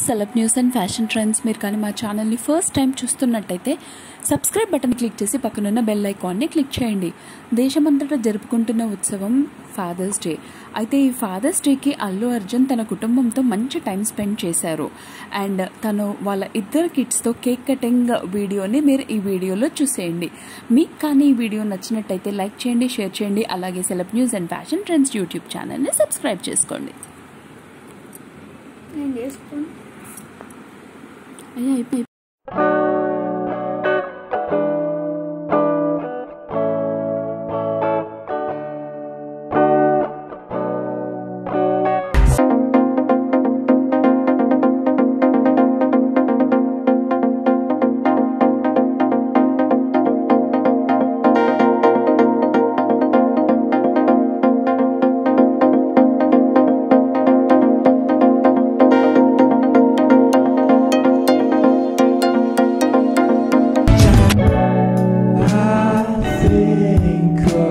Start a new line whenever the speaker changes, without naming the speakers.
Celeb news and fashion trends. మీరు కానీ మా ఛానల్ని ఫస్ట్ టైం చూస్తున్నట్టయితే సబ్స్క్రైబ్ బటన్ క్లిక్ చేసి పక్కనున్న బెల్ ఐకాన్ని క్లిక్ చేయండి. దేశమంతటా జరుపుకుంటున్న ఉత్సవం ఫాదర్స్ డే. అయితే ఈ ఫాదర్స్ డేకి అల్లు అర్జున్ తన కుటుంబంతో మంచి టైం స్పెండ్ చేశారు. అండ్ తను వాళ్ళ ఇద్దరు కిడ్స్తో కేక్ కటింగ్ వీడియోని మీరు ఈ వీడియోలో చూసేయండి. మీకు కానీ ఈ వీడియో నచ్చినట్టయితే లైక్ చేయండి, షేర్ చేయండి. అలాగే celeb news and fashion trends YouTube ఛానల్ని సబ్స్క్రైబ్ చేసుకోండి. అయిపోయి
Think